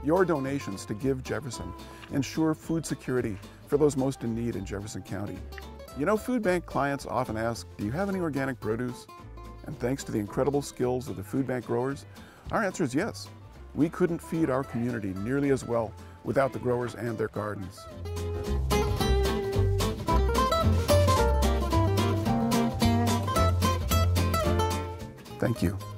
Your donations to Give Jefferson ensure food security for those most in need in Jefferson County. You know, food bank clients often ask, do you have any organic produce? And thanks to the incredible skills of the food bank growers, our answer is yes. We couldn't feed our community nearly as well without the growers and their gardens. Thank you.